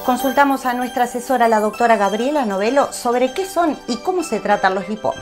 Consultamos a nuestra asesora, la doctora Gabriela Novello, sobre qué son y cómo se tratan los lipomas.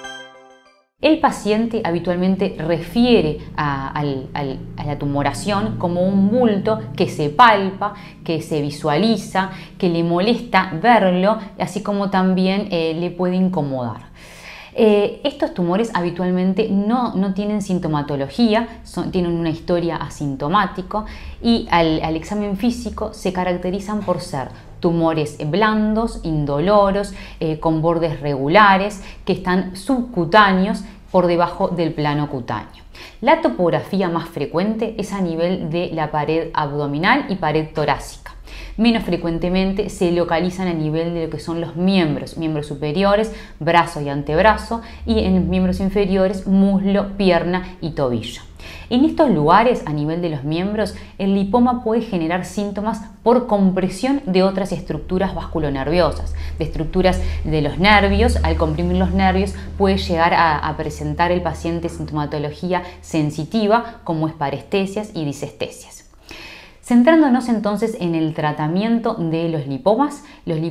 El paciente habitualmente refiere a la tumoración como un bulto que se palpa, que se visualiza, que le molesta verlo, así como también le puede incomodar. Estos tumores habitualmente no tienen sintomatología, tienen una historia asintomática y al examen físico se caracterizan por ser tumores blandos, indoloros, con bordes regulares, que están subcutáneos por debajo del plano cutáneo. La topografía más frecuente es a nivel de la pared abdominal y pared torácica. Menos frecuentemente se localizan a nivel de lo que son los miembros superiores, brazo y antebrazo, y en los miembros inferiores, muslo, pierna y tobillo. En estos lugares, a nivel de los miembros, el lipoma puede generar síntomas por compresión de otras estructuras vasculonerviosas, de estructuras de los nervios. Al comprimir los nervios puede llegar a presentar el paciente sintomatología sensitiva, como es parestesias y disestesias. Centrándonos entonces en el tratamiento de los lipomas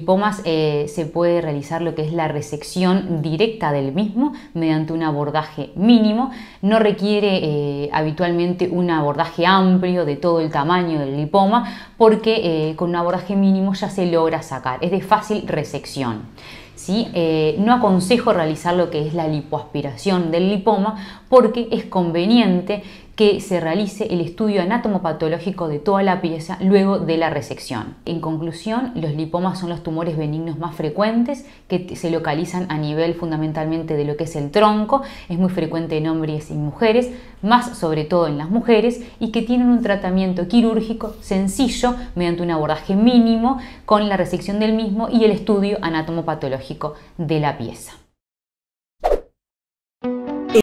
se puede realizar lo que es la resección directa del mismo mediante un abordaje mínimo. No requiere habitualmente un abordaje amplio de todo el tamaño del lipoma, porque con un abordaje mínimo ya se logra sacar, es de fácil resección. ¿Sí? No aconsejo realizar lo que es la lipoaspiración del lipoma, porque es conveniente que se realice el estudio anatomopatológico de toda la pieza luego de la resección. En conclusión, los lipomas son los tumores benignos más frecuentes, que se localizan a nivel fundamentalmente de lo que es el tronco. Es muy frecuente en hombres y mujeres, más sobre todo en las mujeres, y que tienen un tratamiento quirúrgico sencillo mediante un abordaje mínimo con la resección del mismo y el estudio anatomopatológico de la pieza.